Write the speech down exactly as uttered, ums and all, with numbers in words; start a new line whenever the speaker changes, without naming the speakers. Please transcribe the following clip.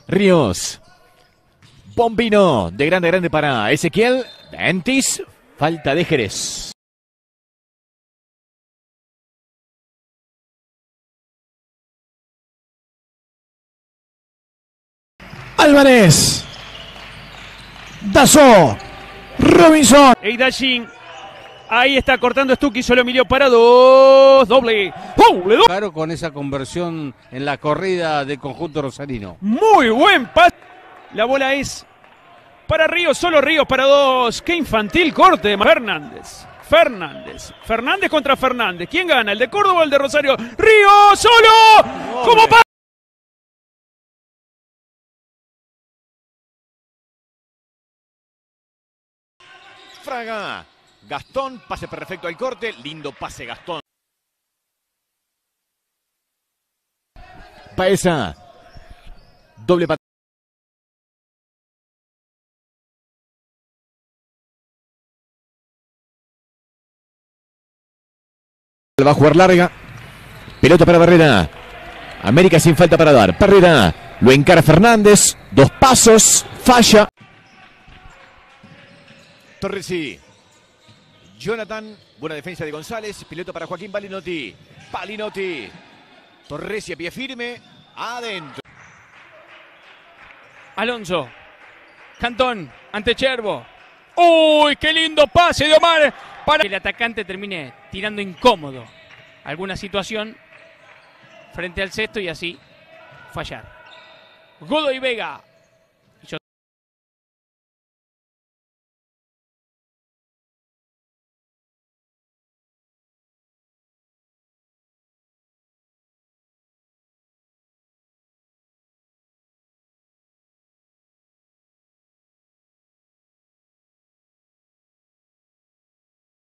Ríos. Bombino. De grande, grande para Ezequiel. Entis. Falta de Jerez.
Álvarez. Dasó. Robinson.
Eidallín. Ahí está cortando Stucky, solo Emilio para dos. Doble. Doble, doble.
Claro, con esa conversión en la corrida del conjunto rosarino.
Muy buen pase. La bola es para Ríos, solo Ríos para dos. Qué infantil corte. Fernández. Fernández. Fernández contra Fernández. ¿Quién gana? ¿El de Córdoba o el de Rosario? Ríos solo. Como pasa.
Fraga. Gastón, pase perfecto al corte. Lindo pase, Gastón. Paesa. Doble patada. Va a jugar larga. Pelota para Barrera. América sin falta para dar. Barrera. Lo encara Fernández. Dos pasos. Falla. Torresi. Jonathan. Buena defensa de González. Pelota para Joaquín Palinotti. Palinotti. Torresi a pie firme. Adentro.
Alonso. Cantón. Ante Cherbo. ¡Uy! ¡Qué lindo pase de Omar! Para que el atacante termine tirando incómodo alguna situación frente al cesto y así fallar. Godoy Vega.